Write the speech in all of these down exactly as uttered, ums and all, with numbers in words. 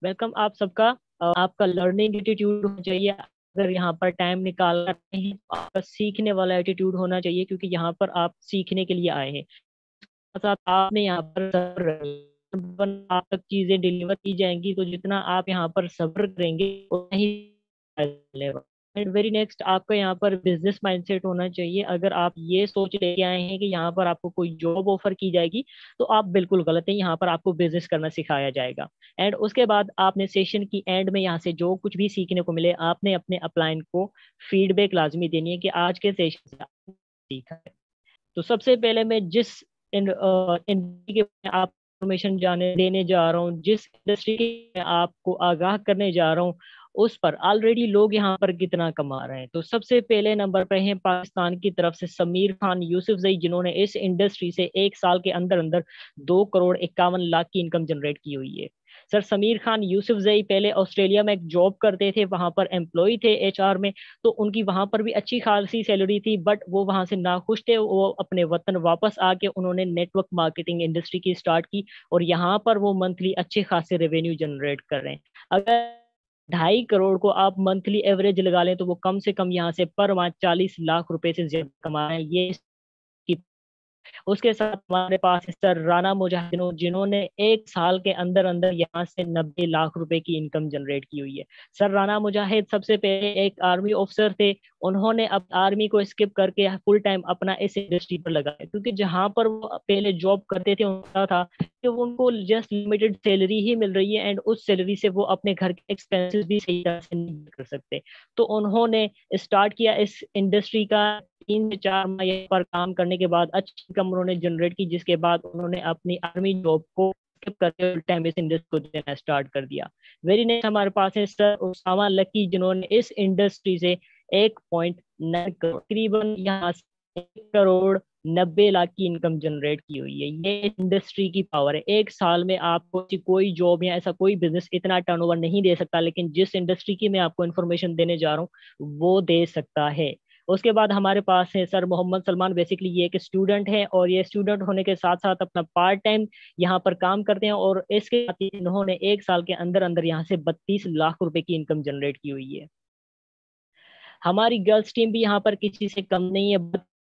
Welcome आप सबका। अ, आपका लर्निंग एटीट्यूड होना चाहिए। अगर यहाँ पर टाइम निकाल रहे हैं तो आपका सीखने वाला एटीट्यूड होना चाहिए, क्योंकि यहाँ पर आप सीखने के लिए आए हैं। साथ आपने यहाँ पर सब्र रखना, आप तक चीजें डिलीवर की जाएंगी, तो जितना आप यहाँ पर सब्र करेंगे उतना ही मिलेगा। एंड वेरी नेक्स्ट, आपका यहाँ पर बिजनेस माइंडसेट होना चाहिए। अगर आप ये सोच लेके आए हैं कि यहाँ पर आपको कोई जॉब ऑफर की जाएगी, तो आप बिल्कुल गलत है। यहाँ पर आपको बिजनेस करना सिखाया जाएगा। एंड उसके बाद आपने सेशन की एंड में यहाँ से जो कुछ भी सीखने को मिले, आपने अपने अपलाइन को फीडबैक लाजमी देनी है कि आज के सेशन से आपने सीखा है। तो सबसे पहले मैं जिस इन इंडस्ट्री के आप इंफॉर्मेशन जाने देने जा रहा हूँ, जिस इंडस्ट्री के मैं आपको आगाह करने जा रहा हूँ, उस पर ऑलरेडी लोग यहाँ पर कितना कमा रहे हैं। तो सबसे पहले नंबर पे है पाकिस्तान की तरफ से समीर खान यूसुफजई, जिन्होंने इस इंडस्ट्री से एक साल के अंदर अंदर दो करोड़ इक्यावन लाख की इनकम जनरेट की हुई है। सर समीर खान यूसुफजई पहले ऑस्ट्रेलिया में एक जॉब करते थे, वहां पर एम्प्लॉय थे एचआर में। तो उनकी वहां पर भी अच्छी खासी सैलरी थी, बट वो वहां से नाखुश थे। वो अपने वतन वापस आके उन्होंने नेटवर्क मार्केटिंग इंडस्ट्री की स्टार्ट की, और यहाँ पर वो मंथली अच्छे खासे रेवेन्यू जनरेट कर रहे हैं। अगर ढाई करोड़ को आप मंथली एवरेज लगा लें, तो वो कम से कम यहाँ से पर माह चालीस लाख रुपए से ज्यादा कमा रहे हैं। ये उसके साथ हमारे पास है सर राना मुजाहिद, जिन्होंने एक साल के अंदर अंदर यहाँ से नब्बे लाख रुपए की इनकम जनरेट की हुई है। सर राना मुजाहिद सबसे पहले एक आर्मी ऑफिसर थे। उन्होंने अब आर्मी को स्किप करके फुल टाइम अपना इस इंडस्ट्री पर लगाया, क्योंकि जहां पर वो पहले जॉब करते थे उनका था कि उनको जस्ट लिमिटेड सैलरी ही मिल रही है, एंड उस सैलरी से वो अपने घर के एक्सपेंसेस भी सही तरह से नहीं कर सकते। तो उन्होंने स्टार्ट किया इस इंडस्ट्री का। तीन से चार माह यहाँ पर काम करने के बाद अच्छी इनकम उन्होंने जनरेट की, जिसके बाद उन्होंने अपनी आर्मी जॉब को स्किप करके फुल टाइम इस इंडस्ट्री को देना स्टार्ट कर दिया। वेरी नेक्स्ट हमारे पास है सर उसामा लकी, जिन्होंने इस इंडस्ट्री से एक पॉइंट नाइन करोड़ तकरीबन यहाँ से एक करोड़ नब्बे लाख की इनकम जनरेट की हुई है। ये इंडस्ट्री की पावर है। एक साल में आपको ऐसी कोई जॉब या ऐसा कोई बिजनेस इतना टर्नओवर नहीं दे सकता, लेकिन जिस इंडस्ट्री की मैं आपको इन्फॉर्मेशन देने जा रहा हूँ वो दे सकता है। उसके बाद हमारे पास है सर मोहम्मद सलमान। बेसिकली ये एक स्टूडेंट है, और ये स्टूडेंट होने के साथ साथ अपना पार्ट टाइम यहाँ पर काम करते हैं, और इसके साथ ही इन्होंने एक साल के अंदर अंदर यहाँ से बत्तीस लाख रुपए की इनकम जनरेट की हुई है। हमारी गर्ल्स टीम भी यहाँ पर किसी से कम नहीं है।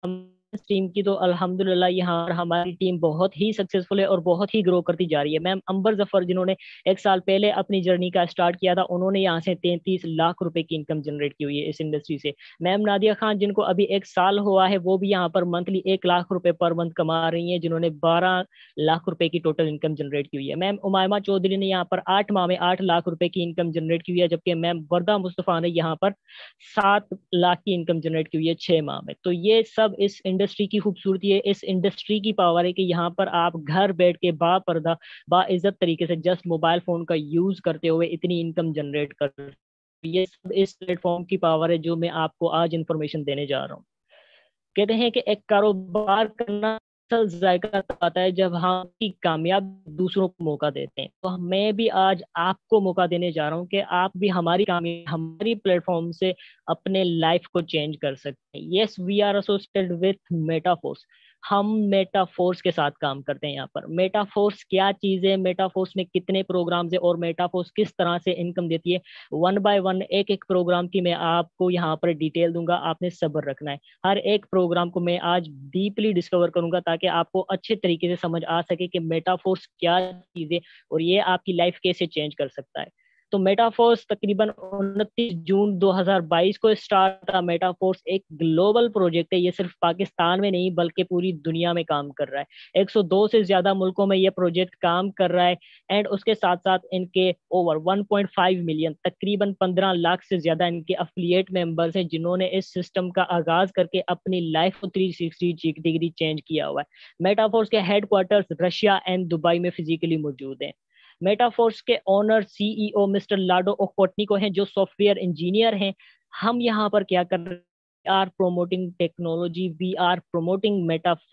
टीम की तो अल्हम्दुलिल्लाह यहाँ पर हमारी टीम बहुत ही सक्सेसफुल है और बहुत ही ग्रो करती जा रही है। मैम अंबर जफर, जिन्होंने एक साल पहले अपनी जर्नी का स्टार्ट किया था, उन्होंने यहाँ से तैंतीस लाख रुपए की इनकम जनरेट की हुई है इस इंडस्ट्री से। मैम नादिया खान, जिनको अभी एक साल हुआ है, वो भी यहाँ पर मंथली एक लाख रुपए पर मंथ कमा रही है, जिन्होंने बारह लाख रुपए की टोटल इनकम जनरेट की हुई है। मैम उमायमा चौधरी ने यहाँ पर आठ माह में आठ लाख रुपए की इनकम जनरेट की हुई है, जबकि मैम वर्दा मुस्तफा ने यहाँ पर सात लाख की इनकम जनरेट की हुई है छह माह में। तो ये सब इस इंडस्ट्री की खूबसूरती है, इस इंडस्ट्री की पावर है कि यहाँ पर आप घर बैठ के बापर्दा बाइज्जत तरीके से जस्ट मोबाइल फोन का यूज करते हुए इतनी इनकम जनरेट कर। ये सब इस प्लेटफॉर्म की पावर है जो मैं आपको आज इंफॉर्मेशन देने जा रहा हूँ। कहते हैं कि एक कारोबार करना असल जायका तब आता है जब हम की कामयाब दूसरों को मौका देते हैं। तो मैं भी आज आपको मौका देने जा रहा हूँ कि आप भी हमारी कामयाब हमारी प्लेटफॉर्म से अपने लाइफ को चेंज कर सकते हैं। Yes, we are associated with Metaforce. हम मेटाफोर्स के साथ काम करते हैं। यहाँ पर मेटाफोर्स क्या चीज है, मेटाफोर्स में कितने प्रोग्राम्स है, और मेटाफोर्स किस तरह से इनकम देती है, वन बाय वन एक एक प्रोग्राम की मैं आपको यहाँ पर डिटेल दूंगा। आपने सब्र रखना है। हर एक प्रोग्राम को मैं आज डीपली डिस्कवर करूंगा, ताकि आपको अच्छे तरीके से समझ आ सके कि मेटाफोर्स क्या चीज है और ये आपकी लाइफ कैसे चेंज कर सकता है। तो मेटाफोर्स तकरीबन उनतीस जून दो हज़ार बाईस को स्टार्ट था। मेटाफोर्स एक ग्लोबल प्रोजेक्ट है। ये सिर्फ पाकिस्तान में नहीं बल्कि पूरी दुनिया में काम कर रहा है। एक सौ दो से ज्यादा मुल्कों में ये प्रोजेक्ट काम कर रहा है। एंड उसके साथ साथ इनके over one point five million तकरीबन पंद्रह लाख से ज्यादा इनके अफिलिएट मेंबर्स हैं, जिन्होंने इस सिस्टम का आगाज करके अपनी लाइफ को थ्री सिक्सटी डिग्री चेंज किया हुआ है। मेटाफोर्स के हेडक्वार्टर्स रशिया एंड दुबई में फिजिकली मौजूद हैं। मेटाफोर्स के owner CEO mister Lado Okhotnikov हैं, जो सॉफ्टवेयर इंजीनियर हैं। हम यहाँ पर क्या कर रहे हैं, are promoting technology, we are promoting Metaforce.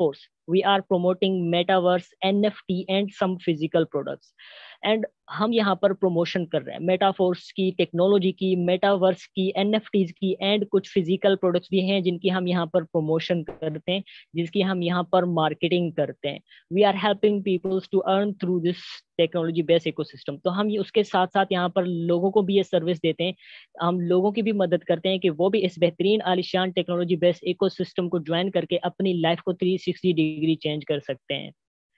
We are promoting metaverse, NFT and some physical products. And हम यहाँ पर प्रमोशन कर रहे हैं मेटाफोर्स की, टेक्नोलॉजी की, मेटावर्स की, एनएफटीज की एंड कुछ फिजिकल प्रोडक्ट्स भी हैं जिनकी हम यहाँ पर प्रमोशन करते हैं, जिसकी हम यहाँ पर मार्केटिंग करते हैं। We are helping peoples to earn through this technology based ecosystem. तो हम ये उसके साथ साथ यहाँ पर लोगों को भी ये सर्विस देते हैं, हम लोगों की भी मदद करते हैं कि वो भी इस बेहतरीन आलिशान टेक्नोलॉजी बेस्ड इकोसिस्टम को ज्वाइन करके अपनी लाइफ को थ्री सिक्सटी डिग्री चेंज कर सकते हैं।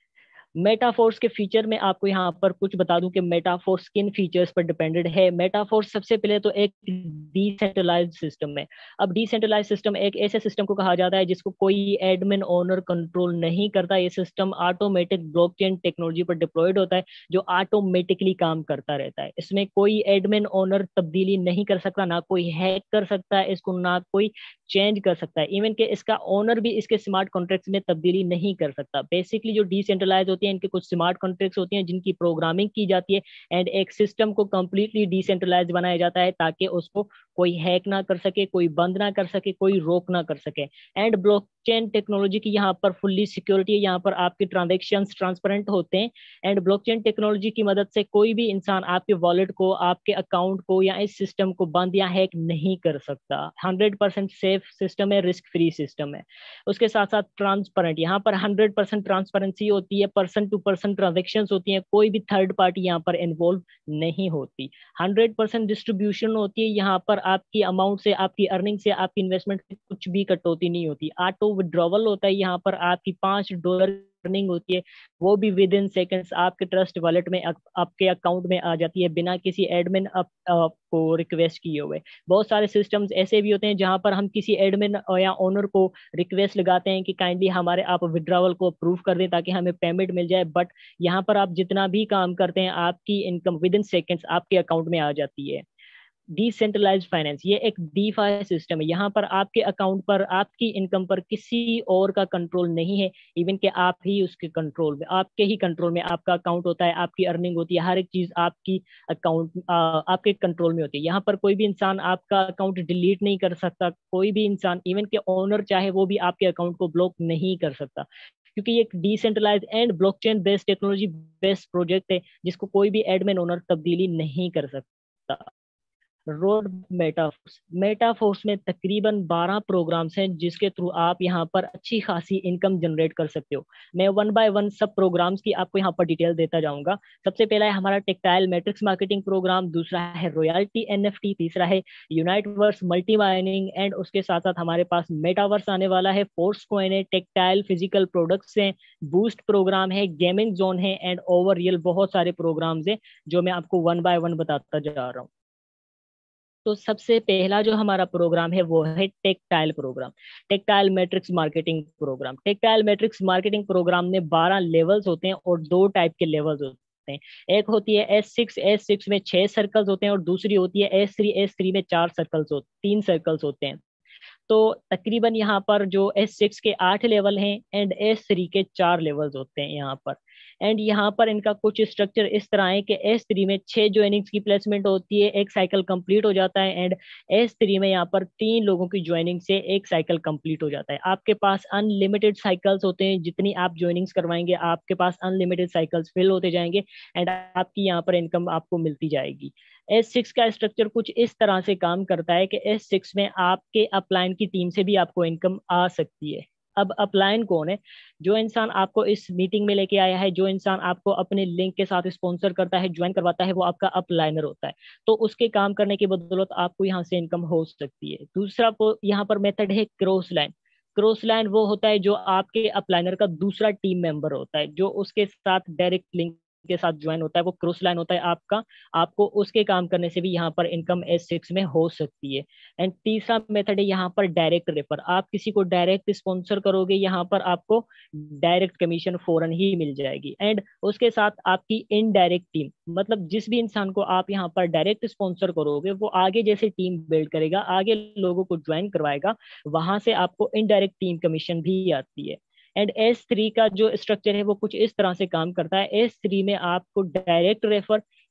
मेटाफोर्स के फीचर में आपको यहाँ पर कुछ बता दूं कि मेटाफोर्स किन फीचर्स पर डिपेंडेड है। मेटाफोर्स सबसे पहले तो एक डिसेंट्रलाइज्ड सिस्टम है। अब डिसेंट्रलाइज्ड सिस्टम एक ऐसे सिस्टम को कहा जाता है जिसको कोई एडमिन ओनर कंट्रोल नहीं करता। ये सिस्टम ऑटोमेटिक ब्लॉकचेन टेक्नोलॉजी पर डिप्लॉयड होता है जो ऑटोमेटिकली काम करता रहता है। इसमें कोई एडमिन ओनर तब्दीली नहीं कर सकता, ना कोई हैक कर सकता है इसको, ना कोई चेंज कर सकता है। इवन के इसका ओनर भी इसके स्मार्ट कॉन्ट्रैक्ट्स में तब्दीली नहीं कर सकता। बेसिकली जो डिसेंट्रलाइज होती है इनके कुछ स्मार्ट कॉन्ट्रैक्ट्स होती हैं जिनकी प्रोग्रामिंग की जाती है एंड एक सिस्टम को कंप्लीटली डिसेंट्रलाइज बनाया जाता है ताकि उसको कोई हैक ना कर सके, कोई बंद ना कर सके, कोई रोक ना कर सके। एंड ब्लॉकचेन टेक्नोलॉजी की यहाँ पर फुल्ली सिक्योरिटी है, यहाँ पर आपके ट्रांजेक्शंस ट्रांसपेरेंट होते हैं एंड ब्लॉकचेन टेक्नोलॉजी की मदद से कोई भी इंसान आपके वॉलेट को, आपके अकाउंट को या इस सिस्टम को बंद या हैक नहीं कर सकता। हंड्रेड परसेंट सेफ सिस्टम है, रिस्क फ्री सिस्टम है। उसके साथ साथ ट्रांसपेरेंट, यहाँ पर हंड्रेड परसेंट ट्रांसपेरेंसी होती है, पर्सन टू पर्सन ट्रांजेक्शन होती है, कोई भी थर्ड पार्टी यहाँ पर इन्वॉल्व नहीं होती। हंड्रेड परसेंट डिस्ट्रीब्यूशन होती है, यहाँ पर आपकी अमाउंट से, आपकी अर्निंग से, आपकी इन्वेस्टमेंट से कुछ भी कटौती नहीं होती। ऑटो विड्रॉवल होता है, यहाँ पर आपकी पांच डॉलर अर्निंग होती है वो भी विद इन सेकेंड्स आपके ट्रस्ट वॉलेट में, आपके अकाउंट में आ जाती है बिना किसी एडमिन आपको रिक्वेस्ट किए हुए। बहुत सारे सिस्टम्स ऐसे भी होते हैं जहां पर हम किसी एडमिन या ओनर को रिक्वेस्ट लगाते हैं कि काइंडली हमारे आप विड्रॉवल को अप्रूव कर दें ताकि हमें पेमेंट मिल जाए, बट यहाँ पर आप जितना भी काम करते हैं आपकी इनकम विद इन सेकेंड्स आपके अकाउंट में आ जाती है। डिसेंट्रलाइज फाइनेंस ये एक डीफाई सिस्टम है, यहाँ पर आपके अकाउंट पर, आपकी इनकम पर किसी और का कंट्रोल नहीं है। इवन कि आप ही उसके कंट्रोल में, आपके ही कंट्रोल में आपका अकाउंट होता है, आपकी अर्निंग होती है, हर एक चीज आपकी अकाउंट आपके कंट्रोल में होती है। यहाँ पर कोई भी इंसान आपका अकाउंट डिलीट नहीं कर सकता, कोई भी इंसान, इवन के ओनर चाहे वो भी आपके अकाउंट को ब्लॉक नहीं कर सकता, क्योंकि ये एक decentralize and blockchain based technology based project है जिसको कोई भी एडमिन ओनर तब्दीली नहीं कर सकता। रोड मेटाफोर्स, मेटाफोर्स में तकरीबन बारह प्रोग्राम्स हैं जिसके थ्रू आप यहाँ पर अच्छी खासी इनकम जनरेट कर सकते हो। मैं वन बाय वन सब प्रोग्राम्स की आपको यहाँ पर डिटेल देता जाऊंगा। सबसे पहला है हमारा टेक्टाइल मैट्रिक्स मार्केटिंग प्रोग्राम, दूसरा है रॉयल्टी एनएफटी, तीसरा है यूनाइटवर्स मल्टी माइनिंग एंड उसके साथ साथ हमारे पास मेटावर्स आने वाला है, फोर्स कॉइन है, टेक्टाइल फिजिकल प्रोडक्ट्स हैं, बूस्ट प्रोग्राम है, गेमिंग जोन है एंड ओवर रियल। बहुत सारे प्रोग्राम्स हैं जो मैं आपको वन बाय वन बताता जा रहा हूँ। तो सबसे पहला जो हमारा प्रोग्राम है वो है tactile program, tactile matrix marketing program. Tactile matrix marketing program में बारह लेवल्स होते हैं और दो टाइप के लेवल्स होते हैं। एक होती है एस सिक्स, एस सिक्स में छह सर्कल्स होते हैं और दूसरी होती है एस थ्री, एस थ्री में चार सर्कल्स होते तीन सर्कल्स होते हैं। तो तकरीबन यहाँ पर जो एस सिक्स के आठ लेवल हैं एंड एस थ्री के चार लेवल्स होते हैं यहाँ पर। एंड यहाँ पर इनका कुछ स्ट्रक्चर इस तरह है कि एस थ्री में छह ज्वाइनिंग्स की प्लेसमेंट होती है, एक साइकिल कंप्लीट हो जाता है एंड एस थ्री में यहाँ पर तीन लोगों की ज्वाइनिंग से एक साइकिल कंप्लीट हो जाता है। आपके पास अनलिमिटेड साइकिल्स होते हैं, जितनी आप ज्वाइनिंग्स करवाएंगे आपके पास अनलिमिटेड साइकिल्स फिल होते जाएंगे एंड आपकी यहाँ पर इनकम आपको मिलती जाएगी। एस सिक्स का स्ट्रक्चर कुछ इस तरह से काम करता है कि एस सिक्स में आपके अपलाइन की टीम से भी आपको इनकम आ सकती है। अब अपलाइन कौन है? जो इंसान आपको इस मीटिंग में लेके आया है, जो इंसान आपको अपने लिंक के साथ स्पॉन्सर करता है, ज्वाइन करवाता है, वो आपका अपलाइनर होता है। तो उसके काम करने की बदौलत आपको यहाँ से इनकम हो सकती है। दूसरा यहाँ पर मेथड है क्रॉस लाइन। क्रॉस लाइन वो होता है जो आपके अपलाइनर का दूसरा टीम मेंबर होता है, जो उसके साथ डायरेक्ट लिंक के साथ ज्वाइन होता है, वो क्रॉस लाइन होता है आपका। आपको उसके काम करने से भी यहाँ पर इनकम एस सिक्स में हो सकती है। एंड तीसरा मेथड है यहाँ पर डायरेक्ट रेफर। आप किसी को डायरेक्ट स्पॉन्सर करोगे, यहाँ पर आपको डायरेक्ट कमीशन फौरन ही मिल जाएगी। एंड उसके साथ आपकी इनडायरेक्ट टीम, मतलब जिस भी इंसान को आप यहाँ पर डायरेक्ट स्पॉन्सर करोगे वो आगे जैसे टीम बिल्ड करेगा, आगे लोगों को ज्वाइन करवाएगा, वहां से आपको इनडायरेक्ट टीम कमीशन भी आती है। एंड एस थ्री का जो स्ट्रक्चर है वो कुछ इस तरह से काम करता है। एस थ्री में आपको direct refer,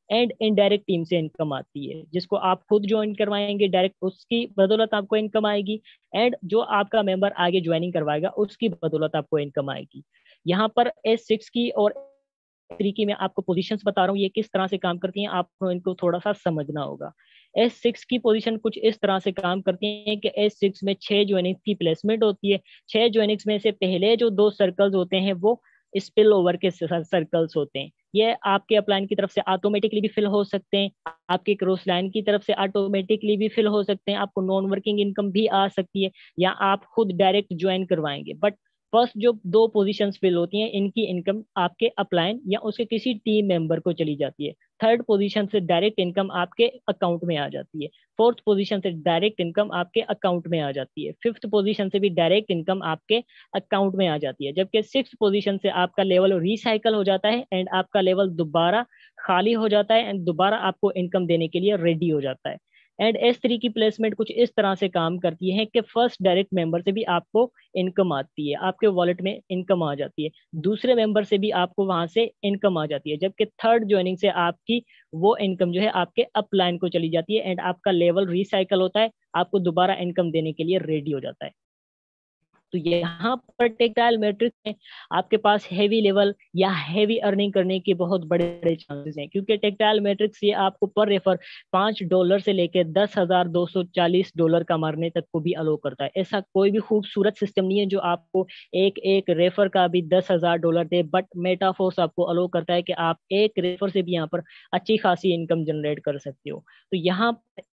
and indirect team से इनकम आती है, जिसको आप खुद ज्वाइन करवाएंगे डायरेक्ट, उसकी बदौलत आपको इनकम आएगी। एंड जो आपका मेंबर आगे ज्वाइनिंग करवाएगा उसकी बदौलत आपको इनकम आएगी। यहाँ पर एस सिक्स की और थ्री की मैं आपको पोजीशंस बता रहा हूँ, ये किस तरह से काम करती हैं, आपको इनको थोड़ा सा समझना होगा। एस सिक्स की पोजीशन कुछ इस तरह से काम करती है कि एस सिक्स में छह ज्वाइनिंग्स की प्लेसमेंट होती है। छह ज्वाइनिंग्स में से पहले जो दो सर्कल्स होते हैं वो स्पिल ओवर के सर्कल्स होते हैं। ये आपके अपलाइन की तरफ से ऑटोमेटिकली भी फिल हो सकते हैं, आपके क्रॉस लाइन की तरफ से ऑटोमेटिकली भी फिल हो सकते हैं, आपको नॉन वर्किंग इनकम भी आ सकती है, या आप खुद डायरेक्ट ज्वाइन करवाएंगे। बट फर्स्ट जो दो पोजीशंस फिल होती हैं इनकी इनकम आपके अपलाइन या उसके किसी टीम मेंबर को चली जाती है। थर्ड पोजीशन से डायरेक्ट इनकम आपके अकाउंट में आ जाती है। फोर्थ पोजीशन से डायरेक्ट इनकम आपके अकाउंट में आ जाती है। फिफ्थ पोजीशन से भी डायरेक्ट इनकम आपके अकाउंट में आ जाती है। जबकि सिक्स पोजीशन से आपका लेवल रिसाइकल हो जाता है एंड आपका लेवल दोबारा खाली हो जाता है एंड दोबारा आपको इनकम देने के लिए रेडी हो जाता है। एंड एस थ्री की प्लेसमेंट कुछ इस तरह से काम करती है कि फर्स्ट डायरेक्ट मेंबर से भी आपको इनकम आती है, आपके वॉलेट में इनकम आ जाती है, दूसरे मेंबर से भी आपको वहां से इनकम आ जाती है, जबकि थर्ड ज्वाइनिंग से आपकी वो इनकम जो है आपके अपलाइन को चली जाती है एंड आपका लेवल रिसाइकल होता है, आपको दोबारा इनकम देने के लिए रेडी हो जाता है। तो यहाँ पर टेक्टाइल मैट्रिक्स में आपके पास हैवी लेवल या हैवी अर्निंग करने के बहुत बड़े बड़े चांसेस हैं, क्योंकि टेक्टाइल मैट्रिक्स ये आपको पर रेफर पांच डॉलर से लेकर दस हजार दो सौ चालीस डॉलर का मारने तक को भी अलो करता है। ऐसा कोई भी खूबसूरत सिस्टम नहीं है जो आपको एक एक रेफर का भी दस हजार डॉलर दे, बट मेटाफोर्स आपको अलो करता है कि आप एक रेफर से भी यहाँ पर अच्छी खासी इनकम जनरेट कर सकते हो। तो यहाँ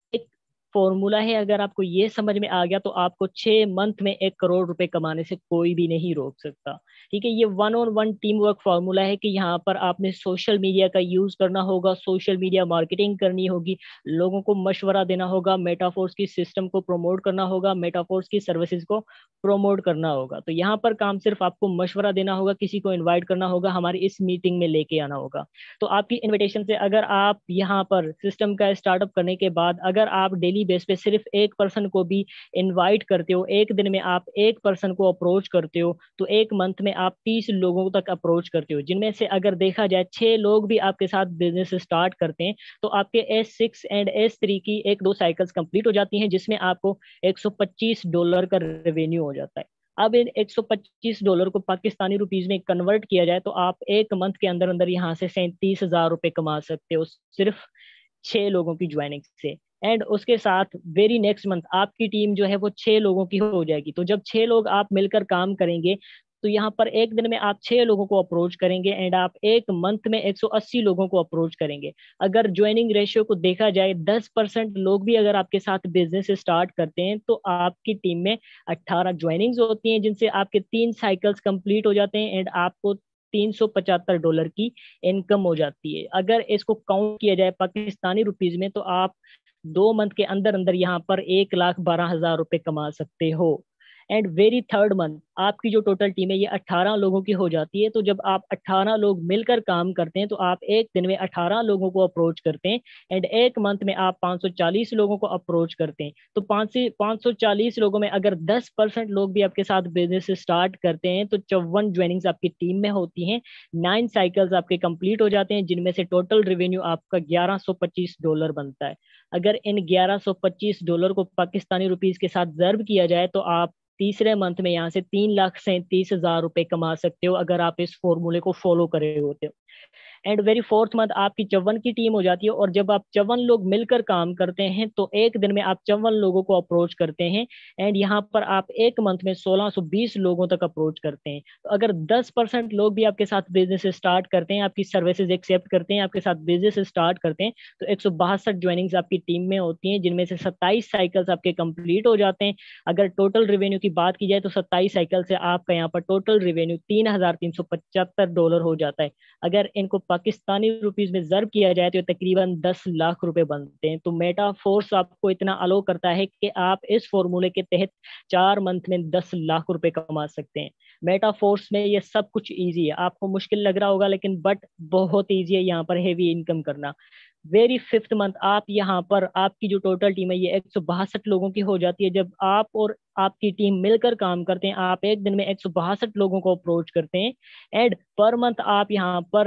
फॉर्मूला है, अगर आपको ये समझ में आ गया तो आपको छह मंथ में एक करोड़ रुपए कमाने से कोई भी नहीं रोक सकता। ठीक है, ये one on one team work formula है कि यहाँ पर आपने सोशल मीडिया का यूज करना होगा, सोशल मीडिया मार्केटिंग करनी होगी, लोगों को मशवरा देना होगा, मेटाफोर्स की सिस्टम को प्रमोट करना होगा, मेटाफोर्स की सर्विसेज को प्रमोट करना होगा। तो यहाँ पर काम सिर्फ आपको मशवरा देना होगा, किसी को इन्वाइट करना होगा, हमारी इस मीटिंग में लेके आना होगा। तो आपकी इन्विटेशन से अगर आप यहाँ पर सिस्टम का स्टार्टअप करने के बाद अगर आप डेली बेस पे सिर्फ एक पर्सन को भी इनवाइट करते हो, एक दिन में आप एक पर्सन को अप्रोच करते हो, तो एक मंथ में आप तीस लोगों तक अप्रोच करते हो, जिनमें से अगर देखा जाए छह लोग भी आपके साथ बिजनेस स्टार्ट करते हैं, तो आपके S six and S three की एक दो साइकिल्स कंप्लीट हो जाती हैं, जिसमें आपको एक सौ पच्चीस डॉलर का रेवेन्यू हो जाता है। अब इन एक सौ पच्चीस डॉलर को पाकिस्तानी रुपीज में कन्वर्ट किया जाए तो आप एक मंथ के अंदर अंदर यहाँ से सैंतीस हजार रुपए कमा सकते हो, सिर्फ छह लोगों की ज्वाइनिंग से। एंड उसके साथ वेरी नेक्स्ट मंथ आपकी टीम जो है वो छह लोगों की हो जाएगी। तो जब छह लोग आप मिलकर काम करेंगे तो यहाँ पर एक दिन में आप छह लोगों को अप्रोच करेंगे एंड आप एक मंथ में एक सौ अस्सी लोगों को अप्रोच करेंगे। अगर ज्वाइनिंग रेशियो को देखा जाए, दस परसेंट लोग भी अगर आपके साथ बिजनेस स्टार्ट करते हैं तो आपकी टीम में अट्ठारह ज्वाइनिंग्स होती हैं, जिनसे आपके तीन साइकिल्स कंप्लीट हो जाते हैं एंड आपको तीन सौ पचहत्तर डॉलर की इनकम हो जाती है। अगर इसको काउंट किया जाए पाकिस्तानी रुपीज में तो आप दो मंथ के अंदर अंदर यहाँ पर एक लाख बारह हजार रुपए कमा सकते हो। एंड वेरी थर्ड मंथ आपकी जो टोटल टीम है ये अट्ठारह लोगों की हो जाती है। तो जब आप अट्ठारह लोग मिलकर काम करते हैं तो आप एक दिन में अट्ठारह लोगों को अप्रोच करते हैं एंड एक मंथ में आप पाँच सौ चालीस लोगों को अप्रोच करते हैं। तो पाँच से पाँच सौ चालीस लोगों में अगर दस परसेंट लोग भी आपके साथ बिजनेस स्टार्ट करते हैं तो चौवन ज्वाइनिंग्स आपकी टीम में होती हैं, नाइन साइकिल्स आपके कंप्लीट हो जाते हैं, जिनमें से टोटल रेवेन्यू आपका ग्यारह सौ पच्चीस डॉलर बनता है। अगर इन ग्यारह सौ पच्चीस डॉलर को पाकिस्तानी रुपीस के साथ जर्ब किया जाए तो आप तीसरे मंथ में यहाँ से तीन लाख सैंतीस हजार रुपए कमा सकते हो, अगर आप इस फॉर्मूले को फॉलो कर रहे होते हो। एंड वेरी फोर्थ मंथ आपकी चौवन की टीम हो जाती है और जब आप चौवन लोग मिलकर काम करते हैं तो एक दिन में आप चौवन लोगों को अप्रोच करते हैं एंड यहाँ पर आप एक मंथ में सोलह सौ बीस लोगों तक अप्रोच करते हैं। तो अगर दस परसेंट लोग भी आपके साथ बिजनेस स्टार्ट करते हैं, आपकी सर्विसेज एक्सेप्ट करते हैं, आपके साथ बिजनेस स्टार्ट करते हैं, तो एक सौ बासठ ज्वाइनिंग्स आपकी टीम में होती हैं, जिनमें से सत्ताईस साइकिल्स आपके कंप्लीट हो जाते हैं। अगर टोटल रेवेन्यू की बात की जाए तो सत्ताईस साइकिल से आपका यहाँ पर टोटल रेवेन्यू तीन हजार तीन सौ पचहत्तर डॉलर हो जाता है। अगर इनको पाकिस्तानी रुपीज में जर्ब किया जाए तो तकरीबन दस लाख रुपए बनते हैं। तो मेटाफोर्स आपको इतना अलो करता है कि आप इस फॉर्मूले के तहत चार मंथ में दस लाख रुपए कमा सकते हैं। मेटाफोर्स में ये सब कुछ इजी है, आपको मुश्किल लग रहा होगा लेकिन बट बहुत इजी है यहाँ पर हेवी इनकम करना। वेरी फिफ्थ मंथ आप यहाँ पर आपकी जो टोटल टीम है ये एक सौ बासठ लोगों की हो जाती है। जब आप और आपकी टीम मिलकर काम करते हैं, आप एक दिन में एक सौ बासठ लोगों को अप्रोच करते हैं एंड पर मंथ आप यहाँ पर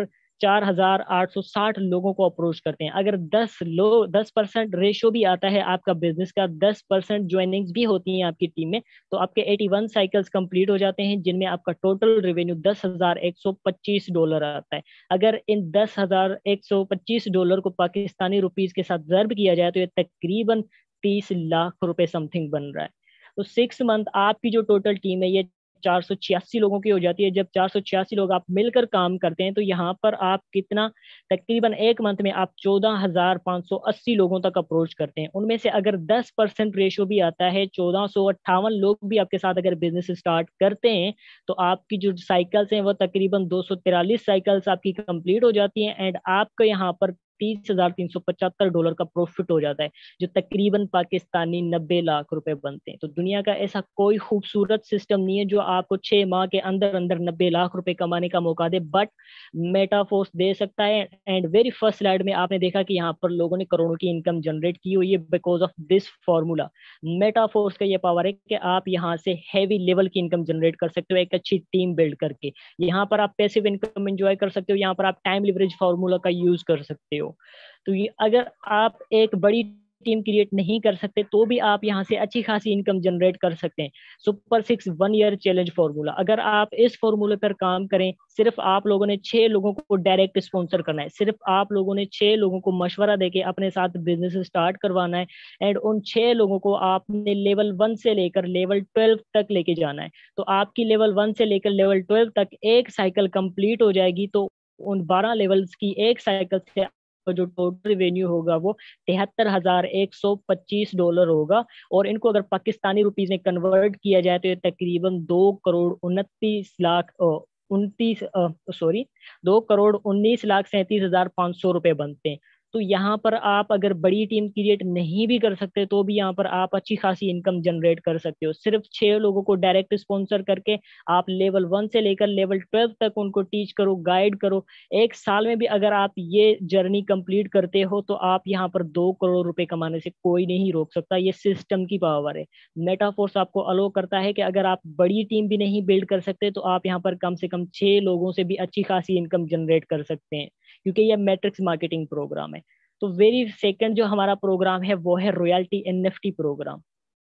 चार हजार आठ सौ साठ लोगों को अप्रोच करते हैं। अगर दस लोग दस परसेंट रेशो भी आता है आपका बिजनेस का, दस परसेंट ज्वाइनिंग्स भी होती हैं आपकी टीम में, तो आपके इक्यासी साइकिल्स कंप्लीट हो जाते हैं, जिनमें आपका टोटल रेवेन्यू दस हजार एक सौ पच्चीस डॉलर आता है। अगर इन दस हजार एक सौ पच्चीस डॉलर को पाकिस्तानी रुपीस के साथ जर्ब किया जाए तो ये तकरीबन तीस लाख रुपए समथिंग बन रहा है। तो सिक्स मंथ आपकी जो टोटल टीम है ये चार सौ छियासी लोगों की हो जाती है। जब चार सौ छियासी लोग आप मिलकर काम करते हैं तो यहाँ पर आप कितना, तकरीबन एक मंथ में आप चौदह हजार पाँच सौ अस्सी लोगों तक अप्रोच करते हैं। उनमें से अगर दस परसेंट रेशो भी आता है, चौदह सौ अट्ठावन लोग भी आपके साथ अगर बिजनेस स्टार्ट करते हैं, तो आपकी जो साइकिल्स हैं वो तकरीबन दो सौ तिरालीस साइकिल्स आपकी कंप्लीट हो जाती हैं, एंड आपको यहाँ पर तीस हजार तीन सौ पचहत्तर डॉलर का प्रॉफिट हो जाता है, जो तकरीबन पाकिस्तानी नब्बे लाख रुपए बनते हैं। तो दुनिया का ऐसा कोई खूबसूरत सिस्टम नहीं है जो आपको छह माह के अंदर अंदर नब्बे लाख रुपए कमाने का मौका दे, बट मेटाफोर्स दे सकता है। एंड वेरी फर्स्ट स्लाइड में आपने देखा कि यहाँ पर लोगों ने करोड़ों की इनकम जनरेट की हुई है because of this formula. Metaforce का ये पावर है कि आप यहाँ से हैवी लेवल की इनकम जनरेट कर सकते हो एक अच्छी टीम बिल्ड करके। यहाँ पर आप पैसिव इनकम एंजॉय कर सकते हो, यहाँ पर आप टाइम लिवरेज फॉर्मूला का यूज कर सकते हो। तो ये अगर आप एक बड़ी टीम क्रिएट नहीं कर सकते तो भी आप यहाँ से अच्छी खासी इनकम जनरेट कर सकते हैं। Super six one year challenge formula, अगर आप इस फॉर्मूले पर काम करें, सिर्फ आप लोगों ने छह लोगों को डायरेक्ट स्पॉन्सर करना है, सिर्फ आप लोगों ने छह लोगों को मशवरा देके अपने साथ बिजनेस स्टार्ट करवाना है, एंड उन छह लोगों को आपने लेवल वन से लेकर लेवल ट्वेल्व तक लेके जाना है। तो आपकी लेवल वन से लेकर लेवल ट्वेल्व तक एक साइकिल कंप्लीट हो जाएगी, तो उन बारह लेवल्स की एक साइकिल से जो टोटल रेवेन्यू होगा वो तिहत्तर हजार एक सौ पच्चीस डॉलर होगा। और इनको अगर पाकिस्तानी रुपीज में कन्वर्ट किया जाए तो ये तकरीबन दो करोड़ उनतीस लाख उनतीस सॉरी दो करोड़ उन्नीस लाख सैंतीस हजार पाँच सौ रुपए बनते हैं। तो यहाँ पर आप अगर बड़ी टीम क्रिएट नहीं भी कर सकते तो भी यहाँ पर आप अच्छी खासी इनकम जनरेट कर सकते हो। सिर्फ छह लोगों को डायरेक्ट स्पॉन्सर करके आप लेवल वन से लेकर लेवल ट्वेल्व तक उनको टीच करो, गाइड करो। एक साल में भी अगर आप ये जर्नी कंप्लीट करते हो तो आप यहाँ पर दो करोड़ रुपए कमाने से कोई नहीं रोक सकता। ये सिस्टम की पावर है। मेटाफोर्स आपको अलो करता है कि अगर आप बड़ी टीम भी नहीं बिल्ड कर सकते तो आप यहाँ पर कम से कम छह लोगों से भी अच्छी खासी इनकम जनरेट कर सकते हैं, क्योंकि ये मैट्रिक्स मार्केटिंग प्रोग्राम है। तो वेरी सेकंड जो हमारा प्रोग्राम है वो है royalty NFT program.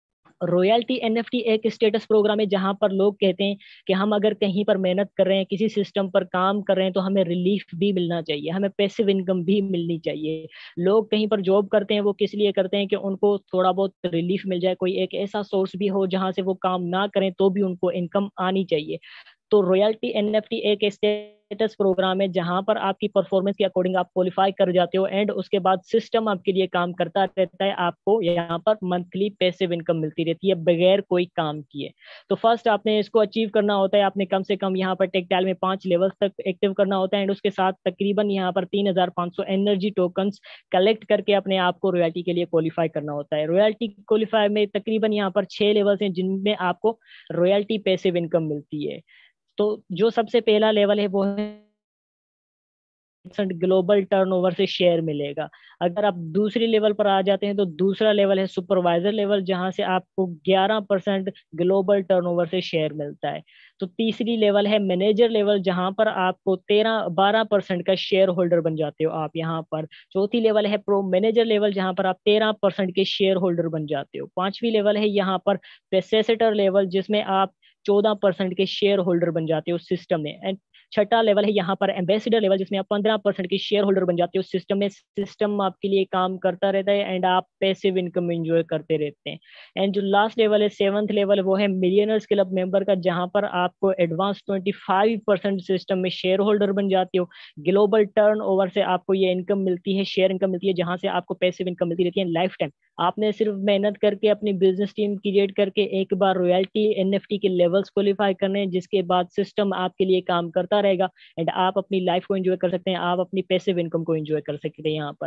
Royalty NFT एक स्टेटस प्रोग्राम है जहां पर लोग कहते हैं कि हम अगर कहीं पर मेहनत कर रहे हैं, किसी सिस्टम पर काम कर रहे हैं, तो हमें रिलीफ भी मिलना चाहिए, हमें पैसिव इनकम भी मिलनी चाहिए। लोग कहीं पर जॉब करते हैं वो किस लिए करते हैं कि उनको थोड़ा बहुत रिलीफ मिल जाए, कोई एक ऐसा सोर्स भी हो जहां से वो काम ना करें तो भी उनको इनकम आनी चाहिए। तो रॉयल्टी एनएफटी एक स्टेटस प्रोग्राम है जहां पर आपकी परफॉर्मेंस के अकॉर्डिंग आप क्वालिफाई कर जाते हो, एंड उसके बाद सिस्टम आपके लिए काम करता रहता है। आपको यहाँ पर मंथली पैसिव इनकम मिलती रहती है बगैर कोई काम किए। तो फर्स्ट आपने इसको अचीव करना होता है, आपने कम से कम यहाँ पर टेक्टाइल में पांच लेवल्स तक एक्टिव करना होता है, एंड उसके साथ तकरीबन यहाँ पर तीन हजार पाँच सौ एनर्जी टोकन्स कलेक्ट करके अपने आप को रॉयल्टी के लिए क्वालिफाई करना होता है। रॉयल्टी क्वालिफाई में तकरीबन यहाँ पर छह लेवल्स हैं जिनमें आपको रॉयल्टी पैसिव इनकम मिलती है। तो जो सबसे पहला लेवल है वो है ग्लोबल टर्नओवर से शेयर मिलेगा। अगर आप दूसरी लेवल पर आ जाते हैं तो दूसरा लेवल है सुपरवाइजर लेवल, जहां से आपको ग्यारह परसेंट ग्लोबल टर्नओवर से शेयर मिलता है। तो तीसरी लेवल है मैनेजर लेवल, जहां पर आपको तेरह बारह परसेंट का शेयर होल्डर बन जाते हो आप यहाँ पर। चौथी लेवल है प्रो मैनेजर लेवल, जहां पर आप तेरह परसेंट के शेयर होल्डर बन जाते हो। पांचवी लेवल है यहाँ पर प्रेसेसिटर लेवल, जिसमें आप चौदह परसेंट के शेयर होल्डर बन जाते हो सिस्टम में। एंड छठा लेवल है यहाँ पर एम्बेसडर लेवल, जिसमें आप पंद्रह परसेंट के शेयर होल्डर बन जाते हो सिस्टम में। सिस्टम आपके लिए काम करता रहता है एंड आप पैसिव इनकम एंजॉय करते रहते हैं। एंड जो लास्ट लेवल है सेवंथ लेवल, वो है मिलियनर्स क्लब मेंबर का, जहां पर आपको advance twenty five percent system में शेयर होल्डर बन जाते हो। ग्लोबल टर्न ओवर से आपको ये इनकम मिलती है, शेयर इनकम मिलती है, जहां से आपको पैसिव इनकम मिलती रहती है लाइफ टाइम। आपने सिर्फ मेहनत करके अपनी बिजनेस टीम क्रिएट करके एक बार रॉयल्टी एनएफटी के लेवल्स क्वालिफाई करने हैं, जिसके बाद सिस्टम आपके लिए काम करता रहेगा एंड आप अपनी लाइफ को एंजॉय कर सकते हैं, आप अपनी पैसिव इनकम को एंजॉय कर सकते हैं यहाँ पर।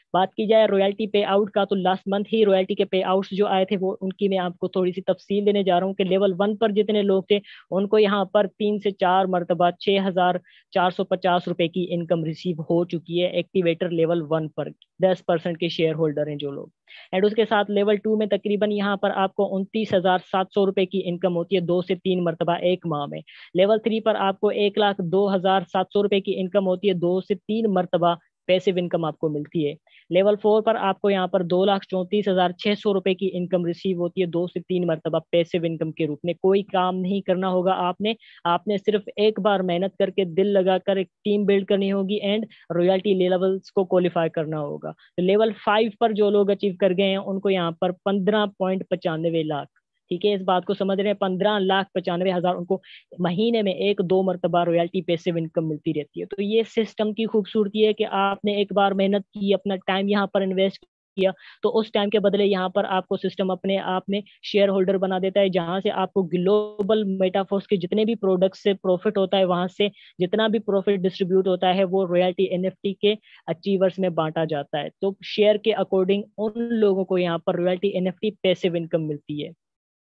बात की जाए रॉयल्टी पे आउट का, तो लास्ट मंथ ही रॉयल्टी के पे आउट्स जो आए थे वो उनकी मैं आपको थोड़ी सी तफसील देने जा रहा हूँ कि लेवल वन पर जितने लोग थे उनको यहाँ पर तीन से चार मरतबा छह हजार चार सौ पचास रुपए की इनकम रिसीव हो चुकी है एक्टिवेटर लेवल वन पर। दस परसेंट के शेयर होल्डर हैं जो लोग। एंड उसके साथ लेवल टू में तकरीबन यहाँ पर आपको उनतीस हजार सात सौ रुपए की इनकम होती है दो से तीन मरतबा एक माह में। लेवल थ्री पर आपको एक लाख दो हजार सात सौ रुपए की इनकम होती है दो से तीन मरतबा पैसिव इनकम आपको मिलती है। लेवल फोर पर आपको यहाँ पर दो लाख चौंतीस हजार छह सौ रुपए की इनकम रिसीव होती है दो से तीन मरतबा पैसिव इनकम के रूप में। कोई काम नहीं करना होगा आपने आपने सिर्फ एक बार मेहनत करके दिल लगाकर एक टीम बिल्ड करनी होगी एंड रॉयल्टी लेवल्स को क्वालिफाई करना होगा। तो लेवल फाइव पर जो लोग अचीव कर गए हैं उनको यहाँ पर पंद्रह पॉइंट पचानवे लाख, ठीक है, इस बात को समझ रहे हैं, पंद्रह लाख पचानवे हजार उनको महीने में एक दो मरतबा रॉयल्टी पैसिव इनकम मिलती रहती है। तो ये सिस्टम की खूबसूरती है कि आपने एक बार मेहनत की, अपना टाइम यहाँ पर इन्वेस्ट किया, तो उस टाइम के बदले यहाँ पर आपको सिस्टम अपने आप में शेयर होल्डर बना देता है, जहां से आपको ग्लोबल मेटाफोर्स के जितने भी प्रोडक्ट से प्रॉफिट होता है वहां से जितना भी प्रॉफिट डिस्ट्रीब्यूट होता है वो रॉयल्टी एनएफटी के अचीवर्स में बांटा जाता है। तो शेयर के अकॉर्डिंग उन लोगों को यहाँ पर रॉयल्टी एनएफटी पैसिव इनकम मिलती है।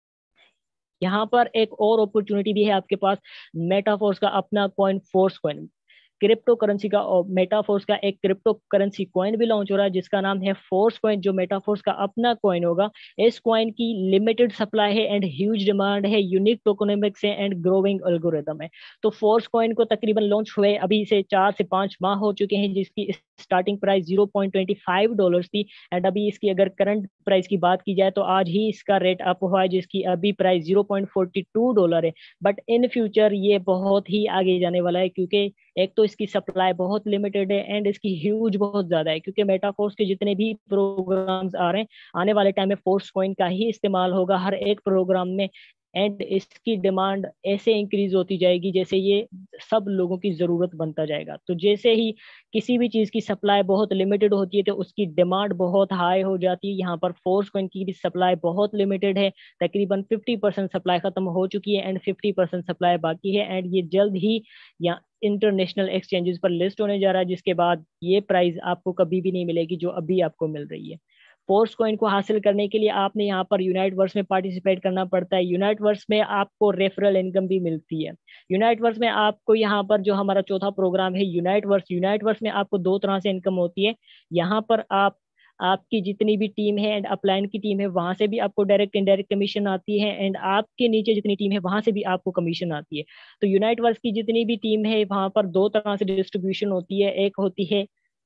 यहाँ पर एक और अपॉर्चुनिटी भी है आपके पास, मेटाफोर्स का अपना coin force coin, cryptocurrency का, और मेटाफोर्स का एक क्रिप्टो करेंसी कॉइन भी लॉन्च हो रहा है जिसका नाम है फोर्स कॉइन, जो मेटाफोर्स का अपना कॉइन होगा। इस कॉइन की लिमिटेड सप्लाई है एंड ह्यूज डिमांड है, यूनिक टोकनोमिक्स है एंड ग्रोइंग एल्गोरिथम है। तो फोर्स कॉइन को तकरीबन लॉन्च हुए अभी से चार से पांच माह हो चुके हैं, जिसकी starting price zero point two five dollar थी एंड अभी इसकी अगर करंट प्राइस की बात की जाए तो आज ही इसका रेट अप हुआ है जिसकी अभी price zero point four two dollar है। बट इन फ्यूचर ये बहुत ही आगे जाने वाला है, क्योंकि एक तो इसकी सप्लाई बहुत लिमिटेड है एंड इसकी ह्यूज बहुत ज्यादा है, क्योंकि मेटाफोर्स के जितने भी प्रोग्राम्स आ रहे हैं आने वाले टाइम में फोर्स कॉइन का ही इस्तेमाल होगा हर एक प्रोग्राम में एंड इसकी डिमांड ऐसे इंक्रीज होती जाएगी जैसे ये सब लोगों की जरूरत बनता जाएगा। तो जैसे ही किसी भी चीज की सप्लाई बहुत लिमिटेड होती है तो उसकी डिमांड बहुत हाई हो जाती है। यहाँ पर फोर्स कॉइन की भी सप्लाई बहुत लिमिटेड है, तकरीबन फिफ्टी परसेंट सप्लाई खत्म हो चुकी है एंड फिफ्टी परसेंट सप्लाई बाकी है एंड ये जल्द ही यहाँ इंटरनेशनल एक्सचेंजेस पर लिस्ट होने जा रहा है, जिसके बाद ये प्राइस आपको कभी भी नहीं मिलेगी जो अभी आपको मिल रही है। फोर्स कॉइन को हासिल करने के लिए आपने यहाँ पर यूनाइट वर्स में पार्टिसिपेट करना पड़ता है। यूनाइट वर्स में आपको रेफरल इनकम भी मिलती है। यूनाइट वर्स में आपको यहाँ पर जो हमारा चौथा प्रोग्राम है यूनाइट वर्स, यूनाइट वर्स में आपको दो तरह से इनकम होती है। यहाँ पर आप आपकी जितनी भी टीम है एंड अपलाइन की टीम है वहां से भी आपको डायरेक्ट इनडायरेक्ट कमीशन आती है एंड आपके नीचे जितनी टीम है वहां से भी आपको कमीशन आती है। तो यूनाइट वर्स की जितनी भी टीम है वहां पर दो तरह से डिस्ट्रीब्यूशन होती है, एक होती है